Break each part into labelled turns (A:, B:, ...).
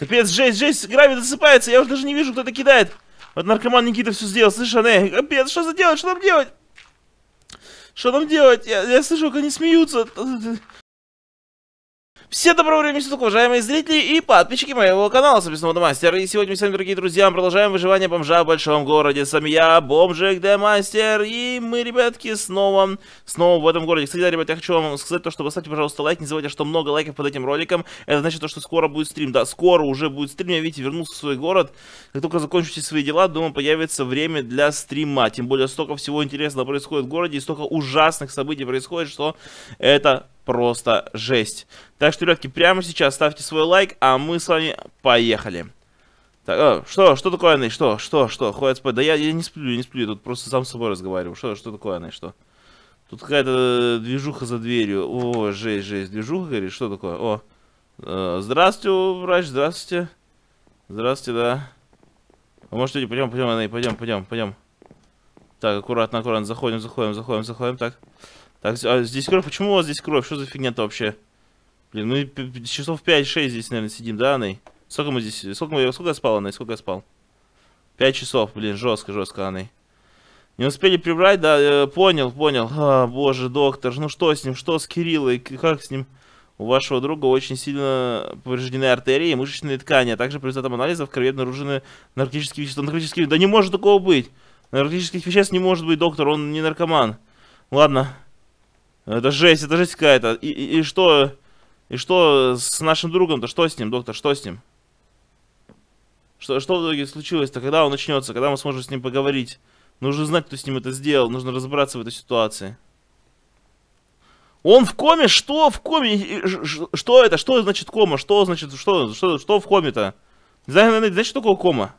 A: Капец, жесть, жесть, гравий досыпается, я уже даже не вижу, кто это кидает. Вот наркоман Никита все сделал, слышишь, Ане? Капец, что за делать, что нам делать? Что нам делать? Я слышу, как они смеются. Всем доброго времени суток, уважаемые зрители и подписчики моего канала, собственно, Демастер. И сегодня мы с вами, дорогие друзья, продолжаем выживание бомжа в большом городе. С вами я, Бомжик Демастер. И мы, ребятки, снова в этом городе. Кстати, ребят, я хочу вам сказать то, что поставьте, пожалуйста, лайк. Не забывайте, что много лайков под этим роликом. Это значит то, что скоро будет стрим. Да, скоро уже будет стрим. Я, видите, вернулся в свой город. Как только закончите свои дела, думаю, появится время для стрима. Тем более, столько всего интересного происходит в городе. И столько ужасных событий происходит, что это... просто жесть. Так что, ребятки, прямо сейчас ставьте свой лайк, а мы с вами поехали. Так, что такое, Анны? Что? Ходят спать? Да я не сплю, тут просто сам с собой разговариваю. Что такое, Анны? Что? Тут какая-то движуха за дверью. О, жесть. Движуха, говорит? Что такое? О, здравствуйте, врач, здравствуйте. Здравствуйте, да. А может, пойдем, Анны, пойдем. Так, аккуратно, заходим, так. Так, а здесь кровь? Почему у вас здесь кровь? Что за фигня-то вообще? Блин, мы часов 5-6 здесь, наверное, сидим, да, Анной? Сколько мы здесь? Сколько я спал, Анной? Сколько я спал? 5 часов, блин, жестко, Анной. Не успели прибрать, да? Понял. А, боже, доктор, ну что с ним? Что с Кириллой? Как с ним? У вашего друга очень сильно повреждены артерии и мышечные ткани, а также по результатам анализов в крови обнаружены наркотические вещества. Да не может такого быть! Наркотических веществ не может быть, доктор, он не наркоман. Ладно. Это жесть какая-то. И что с нашим другом-то? Что с ним, доктор? Что с ним? Что в итоге случилось-то? Когда он начнется? Когда мы сможем с ним поговорить? Нужно знать, кто с ним это сделал. Нужно разобраться в этой ситуации. Он в коме? Что в коме? Что это? Что значит кома? Что значит, что в коме-то? Знаете, что такое кома?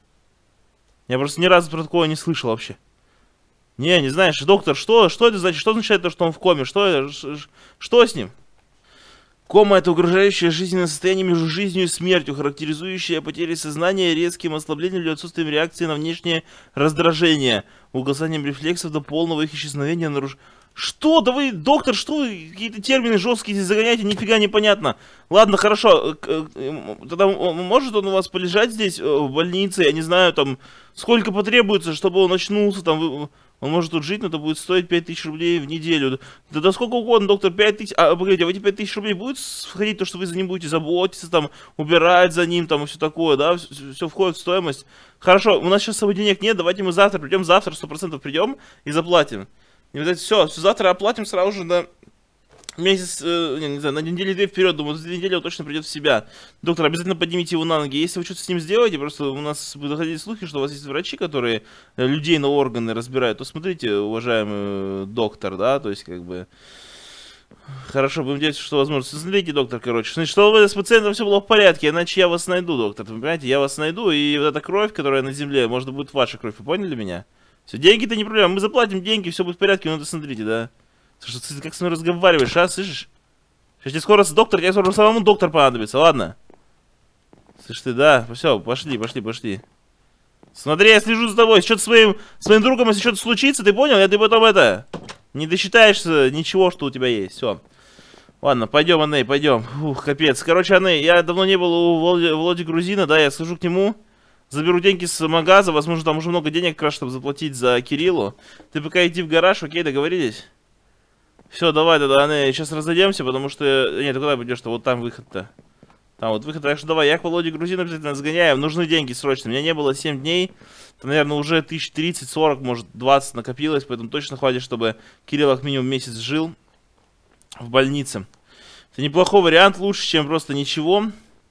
A: Я просто ни разу про такого не слышал вообще. Не знаешь, доктор, что это значит? Что означает то, что он в коме? Что с ним? Кома — это угрожающее жизненное состояние между жизнью и смертью, характеризующее потерей сознания, резким ослаблением или отсутствием реакции на внешнее раздражение, угасанием рефлексов до полного их исчезновения. Что? Да вы, доктор, что вы какие-то термины жесткие здесь загоняете? Нифига непонятно. Ладно, хорошо. Тогда может он у вас полежать здесь в больнице? Я не знаю, там, сколько потребуется, чтобы он очнулся, там... Он может тут жить, но это будет стоить 5000 рублей в неделю. Да сколько угодно, доктор, 5000... А, погодите, а в эти 5000 рублей будет входить то, что вы за ним будете заботиться, там, убирать за ним, там, и все такое, да? Все входит в стоимость. Хорошо, у нас сейчас с собой денег нет, давайте мы завтра придем, 100% придем и заплатим. И, видать, все, завтра оплатим сразу же на месяц, не знаю, на неделю-две вперед, думаю, за 2 недели он точно придет в себя. Доктор, обязательно поднимите его на ноги. Если вы что-то с ним сделаете, просто у нас будут доходить слухи, что у вас есть врачи, которые людей на органы разбирают, то смотрите, уважаемый доктор, да, то есть, как бы... Хорошо, будем надеяться, что возможно. Смотрите, доктор, короче, значит, что с пациентом все было в порядке, иначе я вас найду, доктор, вы понимаете, я вас найду, и вот эта кровь, которая на земле, может, будет ваша кровь, вы поняли меня? Все, деньги-то не проблема, мы заплатим деньги, все будет в порядке, ну, смотрите, да. Слушай, ты как с мной разговариваешь, а, слышишь? Сейчас тебе скоро доктор, тебе скоро самому доктор понадобится, ладно? Слышь ты, да, все, пошли. Смотри, я слежу за тобой, что-то своим другом, если что-то случится, ты понял? Я ты потом не досчитаешься ничего, что у тебя есть, все. Ладно, пойдем, Анней, пойдем. Ух, капец. Короче, Анней, я давно не был у Володи Грузина, да, я схожу к нему. Заберу деньги с магаза, возможно, там уже много денег, как раз, чтобы заплатить за Кириллу. Ты пока иди в гараж, окей, договорились? Все, давай, Анны, сейчас разойдемся, потому что... Нет, ты куда пойдешь-то? Вот там выход-то. Там вот выход, так что давай, я к Володе Грузину обязательно сгоняю. Нужны деньги срочно. У меня не было 7 дней. Там, наверное, уже 1030-40, может, 20 накопилось, поэтому точно хватит, чтобы Кирилл как минимум месяц жил в больнице. Это неплохой вариант, лучше, чем просто ничего.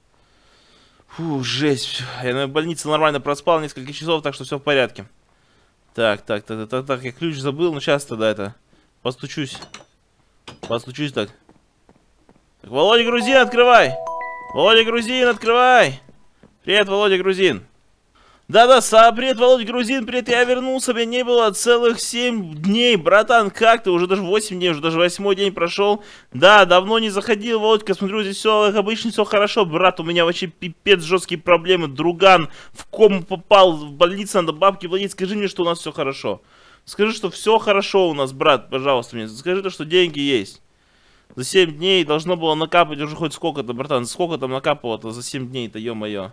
A: Фу, жесть. Я на больнице нормально проспал несколько часов, так что все в порядке. Так, я ключ забыл, но сейчас тогда это... Постучусь так. Так, Володя Грузин, открывай! Володя Грузин, открывай! Привет, Володя Грузин. Да, привет, Володя Грузин, привет, я вернулся, меня не было целых 7 дней, братан, как ты? Уже даже 8 дней, уже даже 8-й день прошел. Да, давно не заходил, Володька, смотрю, здесь все как обычно, все хорошо, брат, у меня вообще пипец жесткие проблемы, друган в кому попал, в больницу надо бабки платить, скажи мне, что у нас все хорошо. Скажи, что все хорошо у нас, брат, пожалуйста, мне. Скажи то, что деньги есть. За 7 дней должно было накапать уже хоть сколько-то, братан. Сколько там накапало-то за 7 дней-то, ё-моё.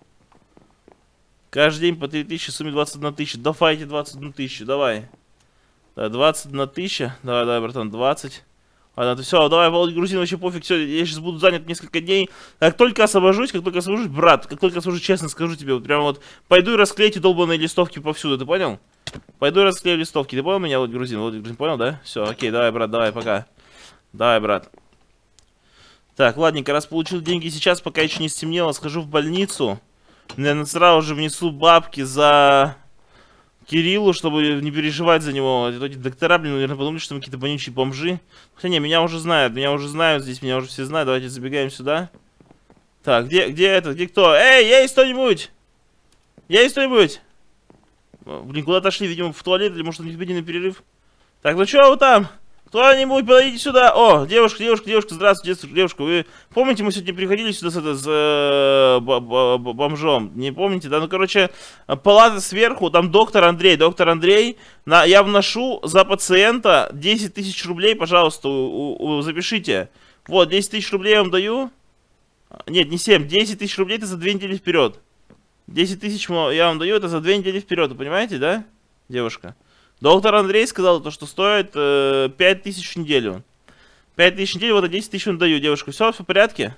A: Каждый день по 3000, в сумме 21 тысяча. Давайте 21 тысячу, давай. Да, 21 тысяча. Давай, давай, братан, 20. Ладно, все, давай, Володя Грузин, вообще пофиг, все, я сейчас буду занят несколько дней. Как только освобожусь, брат, как только освобожусь, честно скажу тебе, вот прям вот, пойду и расклею эти долбаные листовки повсюду, ты понял? Пойду и расклею листовки, ты понял меня, Володя Грузин, понял, да? Все, окей, давай, брат, давай, пока. Давай, брат. Так, ладненько, раз получил деньги сейчас, пока еще не стемнело, схожу в больницу. Наверное, сразу же внесу бабки за Кириллу, чтобы не переживать за него. Эти доктора, блин, наверное, подумали, что мы какие-то вонючие бомжи. Хотя не, меня уже знают здесь, меня уже все знают. Давайте забегаем сюда. Так, где этот, где кто? Эй, есть кто-нибудь? Есть кто-нибудь? Блин, куда отошли, видимо, в туалет, или может, у них на перерыв? Так, ну что вы там? Кто-нибудь, подойдите сюда. О, девушка, здравствуйте, девушка. Вы помните, мы сегодня приходили сюда с бомжом? Не помните, да? Ну, короче, палата сверху, там доктор Андрей. Я вношу за пациента 10 тысяч рублей, пожалуйста, запишите. Вот, 10 тысяч рублей я вам даю. Нет, не 7, 10 тысяч рублей это за 2 недели вперед. 10 тысяч я вам даю, это за 2 недели вперед, вы понимаете, да, девушка? Доктор Андрей сказал, что стоит 5 тысяч в неделю. 5 тысяч в неделю, вот 10 тысяч он даю, девушка. Все в порядке?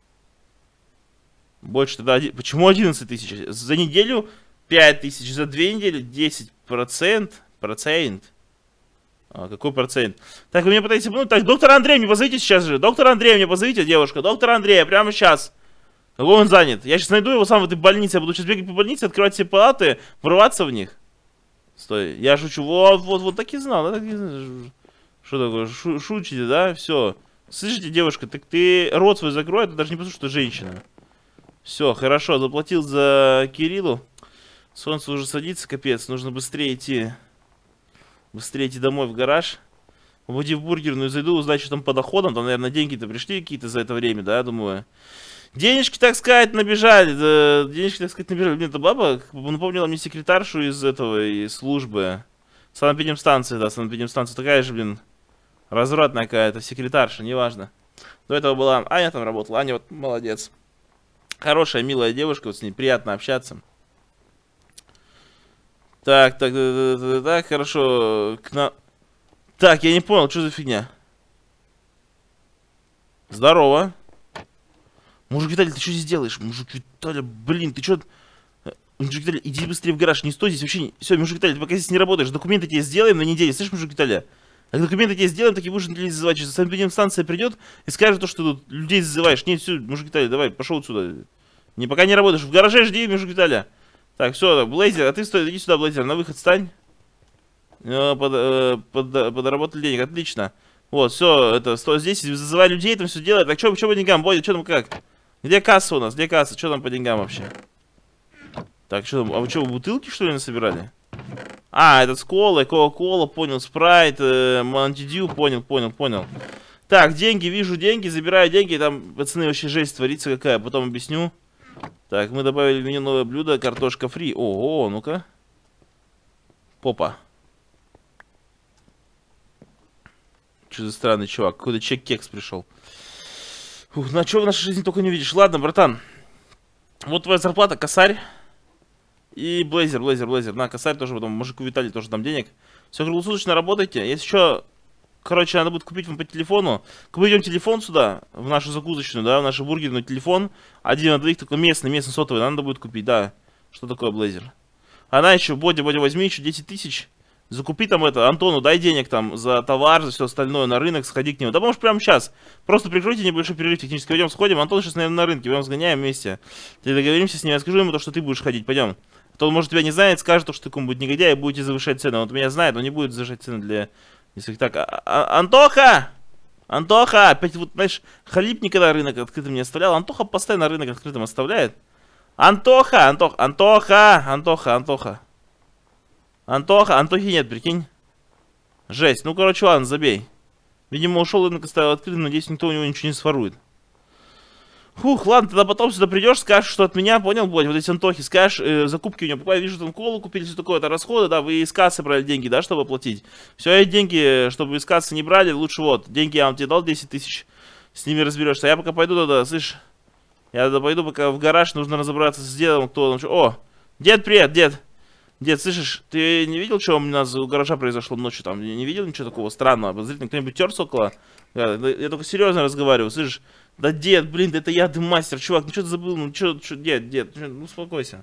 A: Больше тогда... Почему 11 тысяч? За неделю 5 тысяч, за 2 недели 10%. Какой процент? Так, вы мне пытаетесь... Ну, так, доктор Андрей, мне позовите сейчас же. Доктор Андрей, мне позовите, девушка. Доктор Андрей, прямо сейчас. Он занят. Я сейчас найду его сам в этой больнице. Я буду сейчас бегать по больнице, открывать все палаты, врываться в них. Стой, я шучу. Вот так и знал, да? Что такое? Шутите, да? Все. Слышите, девушка, так ты рот свой закрой, это даже не потому, что ты женщина. Все, хорошо, заплатил за Кириллу. Солнце уже садится, капец. Нужно быстрее идти. Быстрее идти домой в гараж. Уйди в бургерную, зайду, узнать, что там по доходам. Там, наверное, деньги-то пришли какие-то за это время, да, думаю. Денежки, так сказать, набежали. Блин, эта баба напомнила мне секретаршу из службы. Санэпидемстанции, да, санэпидемстанция. Такая же, блин, развратная какая-то секретарша, неважно. До этого была Аня там работала. Аня вот молодец. Хорошая, милая девушка, вот с ней приятно общаться. Так, хорошо. Так, я не понял, что за фигня? Здорово. Мужик Виталий, ты что здесь делаешь? Мужик Виталий, блин, ты что? Мужик Виталий, иди быстрее в гараж, не стой здесь вообще. Не... Все, мужик Виталий, ты пока здесь не работаешь. Документы тебе сделаем на неделю. Слышишь, мужик Виталий? Как документы тебе сделаем, так и будешь людей зазывать. Сейчас санэпидемстанция придет и скажет, что ты тут людей зазываешь. Нет, все, мужик Виталий, давай, пошел отсюда. Пока не работаешь. В гараже жди, мужик Виталий. Так, все, Блейзер, а ты стой, иди сюда, Блейзер, на выход стань. Подработали денег, отлично. Вот, все, это, стой здесь, зазывай людей, там все делает. Так, что по деньгам, Бодя, что там как? Где касса у нас? Где касса? Что там по деньгам вообще? Так, что там? А вы что, бутылки, что ли, насобирали? А, это с колой, кока-кола, понял, спрайт, Монтидью, понял. Так, деньги, вижу деньги, забираю деньги, там, пацаны, вообще жесть творится какая, потом объясню. Так, мы добавили в меню новое блюдо, картошка фри. Ого, ну-ка. Попа. Что за странный чувак, какой-то чек-кекс пришел. Фух, ну а что в нашей жизни только не видишь? Ладно, братан. Вот твоя зарплата, косарь. И Блейзер. На, косарь тоже, потом мужику Виталий тоже дам денег. Все, круглосуточно работайте. Если еще, короче, надо будет купить вам по телефону. Купим телефон сюда, в нашу закусочную, да, в нашу бургерную телефон. 1 на 2, только местный сотовый, надо будет купить, да. Что такое Блейзер? Она еще, Бодя, возьми еще 10 тысяч. Закупи там это, Антону дай денег там за товар, за все остальное, на рынок, сходи к нему. Да можешь прямо сейчас. Просто прикройте небольшой перерыв технический. Пойдем, сходим. Антон сейчас, наверное, на рынке. Пойдем сгоняем вместе. Ты договоримся с ним, я скажу ему то, что ты будешь ходить. Пойдем. А то он, может, тебя не знает, скажет, что ты кому-нибудь негодяй и будете завышать цены. Он меня знает, но не будет завышать цены для... Так, Антоха! Антоха! Опять вот, знаешь, Халип никогда рынок открытым не оставлял. Антоха постоянно рынок открытым оставляет. Антохи нет, прикинь. Жесть. Ну, короче, ладно, забей. Видимо, ушел рынок, оставил открытым. Надеюсь, никто у него ничего не сворует. Фух, ладно, тогда потом сюда придешь, скажешь, что от меня, понял, Бодь, вот эти антохи, скажешь, закупки у него покупай, вижу, там колу купили, все такое, это расходы, да, вы из кассы брали деньги, да, чтобы оплатить. Все, эти деньги, чтобы из кассы не брали, лучше вот, деньги я вам тебе дал 10 тысяч, с ними разберешься. Я пока пойду туда, слышь, я туда пойду, пока в гараж, нужно разобраться с дедом, кто там, о, дед, привет, дед. Дед, слышишь, ты не видел, что у нас у гаража произошло ночью там? Не видел ничего такого странного? Подозрительно, кто-нибудь терся около? Я только серьезно разговариваю, слышишь? Да, дед, блин, да это я, ты мастер, чувак, ну что ты забыл? Ну что, дед, ну успокойся.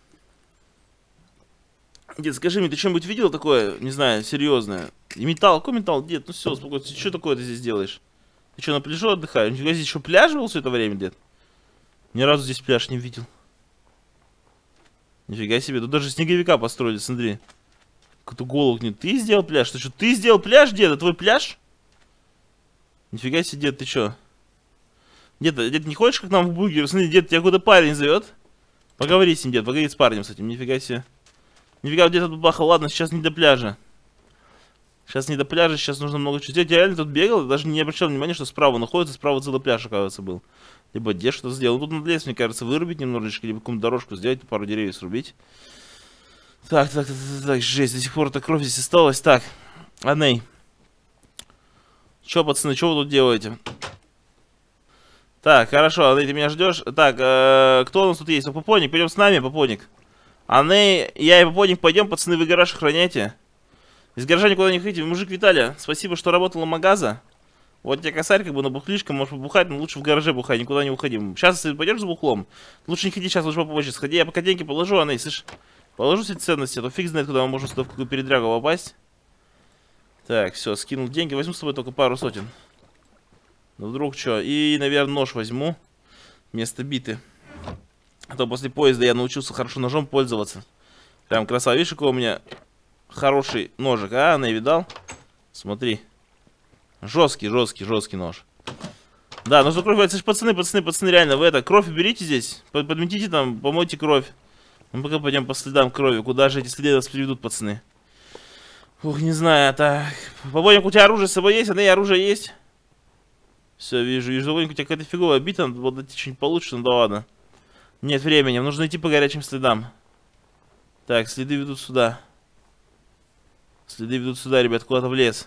A: Дед, скажи мне, ты что-нибудь видел такое, не знаю, серьезное? И металл, какой металл, дед? Ну все, успокойся, что такое ты здесь делаешь? Ты что, на пляжу отдыхаешь? Нифига здесь что, пляж был все это время, дед? Ни разу здесь пляж не видел. Нифига себе, тут даже снеговика построили, смотри. Какой-то голову нет. Ты сделал пляж? Ты что, ты сделал пляж, дед? Это твой пляж? Нифига себе, дед, ты что? Дед, не хочешь, как нам в бургер? Смотри, дед, тебя куда парень зовет? Поговори с ним, дед, поговори с парнем с этим, нифига себе. Нифига, дед тут бахал, ладно, сейчас не до пляжа. Сейчас не до пляжа, сейчас нужно много чего. Дед, я реально тут бегал, даже не обращал внимания, что справа находится, справа целый пляж, оказывается, был. Либо дед что-то сделал. Ну, тут надо лес, мне кажется, вырубить немножечко, либо какую-то дорожку сделать, пару деревьев срубить. Так, жесть, до сих пор-то кровь здесь осталась. Так, Аней. Чё, пацаны, что вы тут делаете? Так, хорошо, Аней, ты меня ждешь? Так, кто у нас тут есть? Попоник, пойдем с нами, Попоник. Аней, я и Попоник пойдем, пацаны, вы гараж охраняйте. Из гаража никуда не ходите. Мужик Виталия, спасибо, что работала магаза. Вот тебе косарь, как бы на бухлишко, можешь побухать, но лучше в гараже бухай, никуда не уходим. Сейчас, если пойдешь за бухлом, лучше не ходи сейчас, лучше попозже сходи. Я пока деньги положу, Аней, слышь, положу все ценности, а то фиг знает, куда мы можем сюда в какую передрягу попасть. Так, все, скинул деньги, возьму с тобой только пару сотен. Ну вдруг что, и, наверное, нож возьму вместо биты. А то после поезда я научился хорошо ножом пользоваться. Прям красава, видишь, какой у меня хороший ножик, а, Аней, видал? Смотри. Жесткий нож. Да, нужно кровь, слышь, пацаны, реально, вы это, кровь уберите здесь, подметите там, помойте кровь. Мы пока пойдем по следам крови, куда же эти следы нас приведут, пацаны? Ух, не знаю, так. Попоник, у тебя оружие с собой есть? Аней, оружие есть? Все, вижу, Попоник, у тебя какая-то фиговая бита, надо было дать что-нибудь получше, ну да ладно. Нет времени, нужно идти по горячим следам. Так, следы ведут сюда. Следы ведут сюда, ребят, куда-то в лес.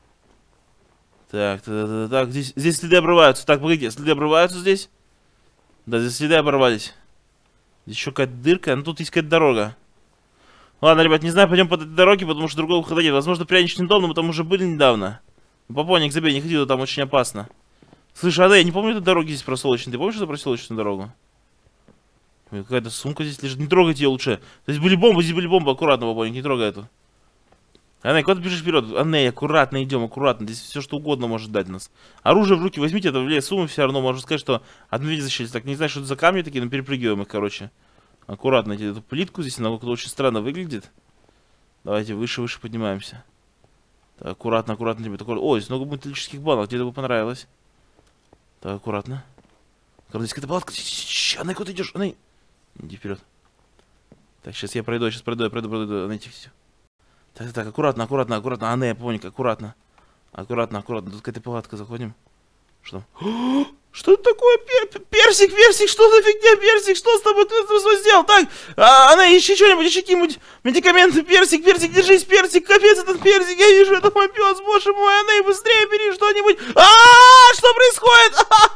A: Так, здесь следы обрываются. Так, погодите, следы обрываются здесь? Да, здесь следы оборвались. Здесь еще какая-то дырка, но тут есть какая-то дорога. Ладно, ребят, не знаю, пойдем по этой дороге, потому что другого выхода нет. Возможно, пряничный дом, но мы там уже были недавно. Попоник, забей, не ходи, там очень опасно. Слышь, Ада, я не помню этой дороги здесь проселочной. Ты помнишь эту проселочную дорогу? Какая-то сумка здесь лежит. Не трогайте ее лучше. Здесь были бомбы, аккуратно, Попоник, не трогай эту. Аней, куда ты бежишь вперед? Аней, аккуратно идем, аккуратно. Здесь все что угодно может дать нас. Оружие в руки возьмите, это в лес мы все равно. Можно сказать, что от медведя защитились. Так, не знаю, что это за камни такие, но перепрыгиваем их, короче. Аккуратно идти эту плитку. Здесь она как-то очень странно выглядит. Давайте выше поднимаемся. Так, аккуратно, ребят. О, здесь много металлических банок. Тебе бы понравилось. Так, аккуратно. Здесь какая-то палатка. Аней, куда ты идешь? Аней. Иди вперед. Так, сейчас я пройду. Аней, тихо. Так, аккуратно. Аней, Попоник, аккуратно. Аккуратно. Тут какая-то палатка, заходим. Что там? Что это такое? Персик, что за фигня, Персик? Что с тобой? Ты что сделал? Так, Аней, ищи что-нибудь, ищи какие-нибудь медикаменты. Персик, держись, Персик. Капец, этот Персик, я вижу, это мой пес, боже мой. Аней, быстрее бери что-нибудь. Что происходит?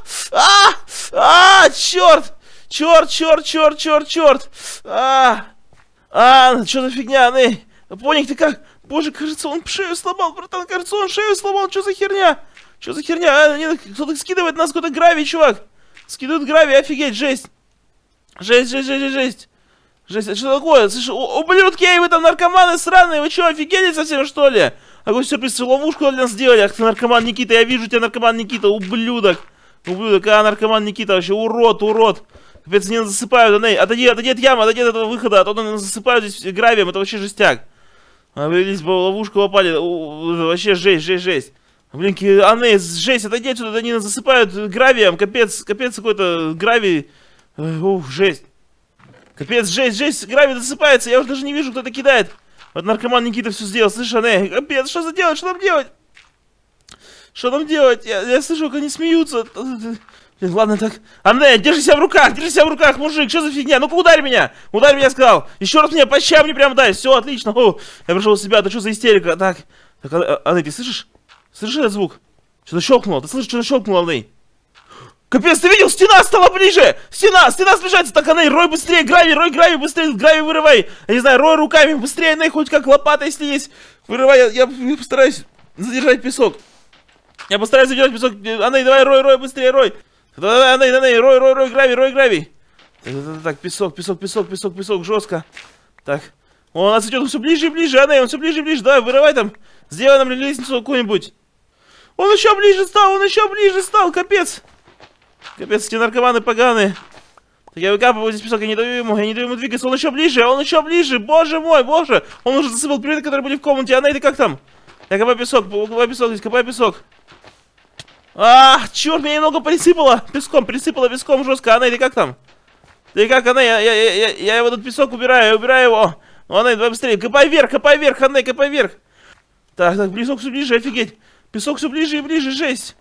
A: Черт. Что за фигня, Аней? Попоник, ты как? Боже, кажется, он шею сломал, братан, что за херня? Кто-то скидывает нас, какой-то гравий, чувак. Скидывают гравий, офигеть, жесть. Жесть, что такое? Слушай, ублюдки, вы там наркоманы сраные, вы что, офигели совсем, что ли? Какой сюрприз, ловушку для нас сделали. Ах ты, наркоман Никита, я вижу тебя, наркоман Никита, ублюдок, наркоман Никита, вообще, урод. Капец, они нас засыпают, Аней, отойди от ямы, отойди от этого выхода, а то нас засыпают здесь гравием, это вообще жестяк. Вылезли, в ловушку попали, вообще жесть. Блин, Аней, жесть, отойди отсюда, они нас засыпают гравием, капец какой-то гравий. Жесть. Капец, жесть, гравий засыпается, я уже даже не вижу, кто это кидает. Вот наркоман Никита все сделал, слышишь, Аней, капец, что нам делать? Я слышу, как они смеются. Блин, ладно, так. Анне, держи себя в руках, мужик, что за фигня? Ну-ка ударь меня, сказал. Еще раз меня по щам мне прям дай, все, отлично. О, я пришел в себя, да что за истерика? Так, Анне, ты слышишь? Слышишь этот звук? Что-то щелкнуло, ты слышишь, что-то щелкнуло, Анне? Капец, ты видел? Стена стала ближе! Стена сближается! Так, Анне, рой быстрее, рой гравий быстрее, гравий вырывай! Я не знаю, рой руками быстрее, Анне, хоть как лопата, если есть. Вырывай, я постараюсь задержать песок. Анне, давай, рой, быстрее, рой! Анне, рой, гравий. Так, песок, жестко. Так, он нас идет все ближе и ближе, Анне, он все ближе и ближе, давай, вырывай там. Сделай нам лестницу какую-нибудь. Он еще ближе стал, капец. Капец, эти наркоманы поганые. Так я выкапываю здесь песок, я не даю ему двигаться. Он еще ближе, боже мой, боже. Он уже засыпал предметы, которые были в комнате. Анне, ты как там? Я копаю песок здесь, копаю песок. Черт, меня немного присыпало песком жестко. Анне, ты как там? Ты как, Анне? Я его тут песок убираю его. Ну, Анне, давай быстрее, копай вверх, Анне, копай вверх. Так, песок все ближе, офигеть. Песок все ближе и ближе, жесть.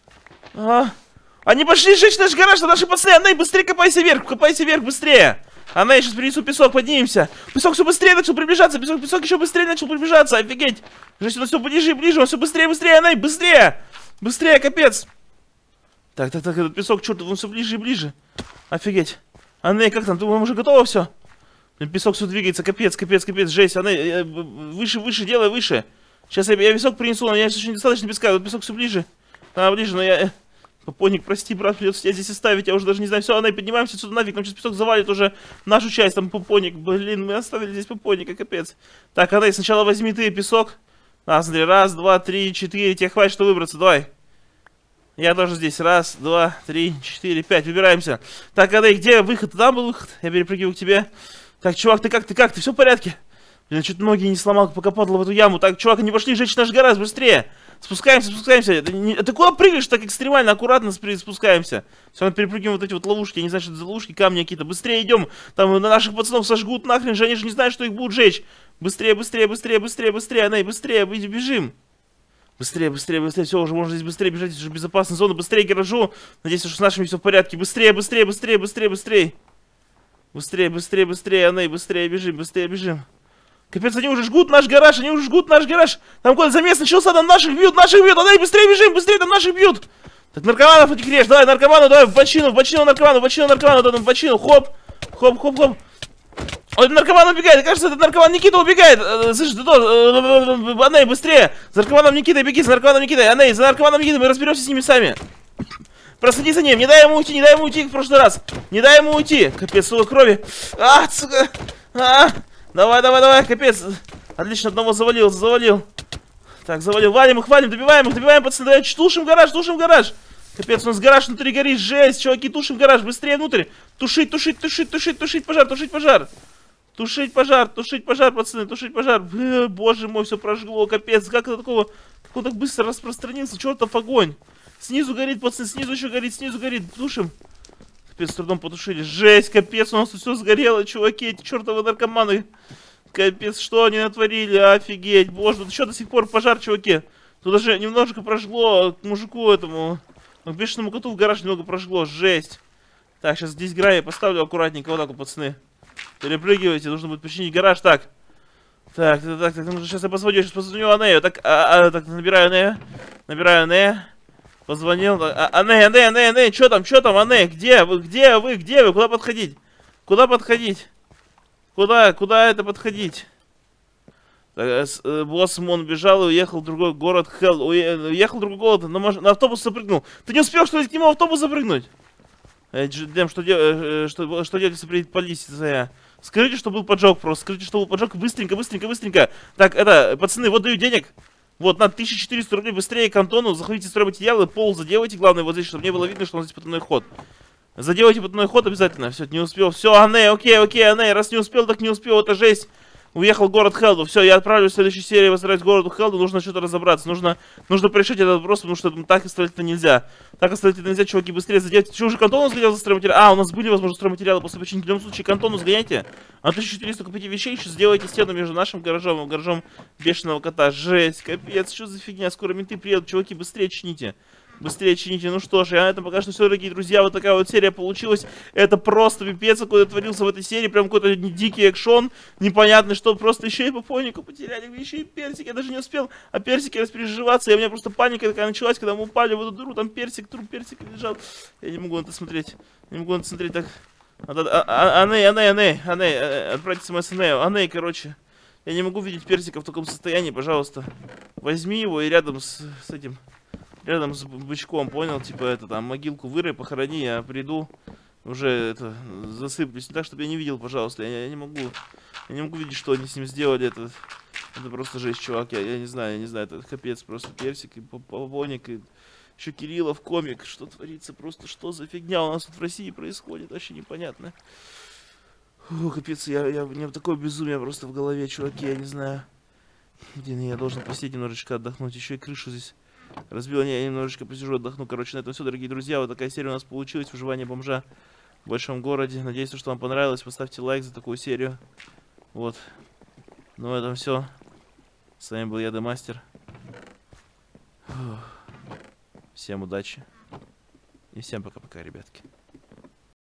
A: Они пошли сжечь наш гараж, наши пацаны. Анне, быстрее копайся вверх, быстрее. Анне, я сейчас принесу песок, поднимемся. Песок все быстрее начал приближаться, песок еще быстрее начал приближаться, офигеть. Жесть, он все ближе и ближе, он все быстрее, Анне, быстрее, капец. Так, этот песок, черт, он все ближе и ближе. Офигеть. Анне, как там, думаю, уже готово все? Песок все двигается, капец, жесть. Анне, выше, делай выше. Сейчас я песок принесу, но я еще недостаточно песка, вот песок все ближе. Ближе, но я... Попоник, прости, брат, придется тебя здесь оставить, я уже даже не знаю. Все, Анне, поднимаемся отсюда нафиг, нам сейчас песок завалит уже нашу часть, там Попоник. Блин, мы оставили здесь Попоника, капец. Так, Анне, сначала возьми ты песок. Смотри, 1, 2, 3, 4, тебе хватит, что выбраться, давай. Я тоже здесь, 1, 2, 3, 4, 5, выбираемся. Так, Анне, где выход? Там был выход, я перепрыгиваю к тебе. Так, чувак, ты как, ты все в порядке? Блин, чуть ноги не сломал, пока падал в эту яму. Так, чувак, не пошли жечь наш гараж, быстрее. Спускаемся. Ты куда прыгаешь так экстремально, аккуратно спускаемся. Все, надо перепрыгиваем вот эти вот ловушки, я не знаю, что это за ловушки, камни какие-то. Быстрее идем, там на наших пацанов сожгут нахрен же, они же не знают, что их будут жечь. Быстрее, Анне, быстрее, бежим. Быстрее, все, уже можно здесь быстрее бежать, уже безопасная зона, быстрее к гаражу. Надеюсь, что с нашими все в порядке. Быстрее. Быстрее, Анне, быстрее бежим. Капец, они уже жгут наш гараж, Там какой-то замес начался, там наших бьют, Анне, быстрее бежим, там наших бьют. Так, наркоманов этих режь, давай, в бочину, наркоману, хоп. Ой, наркоман убегает, кажется, этот наркоман Никита убегает. Слышишь, ты тоже, Анне, быстрее. За наркоманом Никитой беги, Анне, за наркоманом Никитой, мы разберемся с ними сами. Проследи за ним, не дай ему уйти, как в прошлый раз. Капец, сука, крови. Сука. Давай, капец. Отлично, одного завалил. Так, валим их, добиваем, пацаны, давай, тушим гараж. Капец, у нас гараж внутри горит, жесть, чуваки, тушим гараж, быстрее внутрь. Тушить пожар. Тушить пожар, пацаны, боже мой, все прожгло, капец, как это такого, как он так быстро распространился, чертов огонь. Снизу горит, пацаны, снизу горит, тушим. Капец, с трудом потушили, жесть, капец, у нас тут все сгорело, чуваки, эти чертовы наркоманы. Капец, что они натворили, офигеть, боже, тут еще до сих пор пожар, чуваки. Тут даже немножко прожгло к мужику этому, к бешеному коту в гараж немного прожгло, жесть. Так, сейчас здесь гравий поставлю аккуратненько, вот так вот, пацаны. Перепрыгивайте, нужно будет починить гараж, так. Так, сейчас я позвоню Анне, так, набираю Анне. Позвонил, Анне, что там, Анне, где вы, куда подходить? Куда это подходить? Так, босс Мон бежал и уехал в другой город, на автобус запрыгнул. Ты не успел, что ли, к нему в автобус запрыгнуть? Дэм, что делать, если приедет полиция? Скажите, что был поджог просто, быстренько. Так, пацаны, вот даю денег. Вот, на 1400 рублей быстрее к Антону, заходите в стройматериалы, пол заделайте, главное, вот здесь, чтобы не было видно, что у нас здесь потайной ход. Заделайте потайной ход обязательно, все, не успел, все, Анне, окей, Анне, раз не успел, так не успел, это жесть. Уехал в город Хелду, все, я отправлюсь в следующей серии возвращать к городу Хелду, нужно что-то разобраться, нужно порешить этот вопрос, потому что так оставить-то нельзя. Чуваки, быстрее заделайте. Что, уже к Антону сгонял за стройматериалы? У нас были, возможно, стройматериалы после починки. В любом случае, к Антону сгоняйте. А 1400 купите вещей, еще сделайте стену между нашим гаражом и гаражом бешеного кота. Жесть, капец, что за фигня, скоро менты приедут, чуваки, быстрее чините. Быстрее чините. Ну что ж, я на этом пока что все, дорогие друзья. Вот такая вот серия получилась. Это просто пипец, какой-то творился в этой серии. Прям какой-то дикий экшон. Непонятный, что просто еще и попонику потеряли. Еще и персик. Я даже не успел о персике распереживаться. И у меня просто паника такая началась, когда мы упали в эту дыру. Там персик, труп персика лежал. Я не могу на это смотреть. Не могу на это смотреть так. Аней, отправьте смс Аней, короче. Я не могу видеть персика в таком состоянии, пожалуйста. Возьми его и рядом с этим... Рядом с бычком, понял? Типа, это там, могилку вырой, похорони, я приду, уже это, засыплюсь. Так, чтобы я не видел, пожалуйста. Я не могу. Я не могу видеть, что они с ним сделали. Это просто жесть, чувак. Я не знаю, это капец просто. Персик и Попоник, и еще Кириллов, комик. Что творится? Просто что за фигня у нас тут в России происходит? Вообще непонятно. Фу, капец, у меня такое безумие просто в голове, чуваки, я не знаю. Блин, я должен посидеть немножечко, отдохнуть. Еще и крышу здесь разбил. Я немножечко посижу, отдохну. Короче, на этом все, дорогие друзья. Вот такая серия у нас получилась. Выживание бомжа в большом городе. Надеюсь, что вам понравилось. Поставьте лайк за такую серию. Вот. Ну, на этом все. С вами был я, Демастер. Всем удачи. И всем пока-пока, ребятки.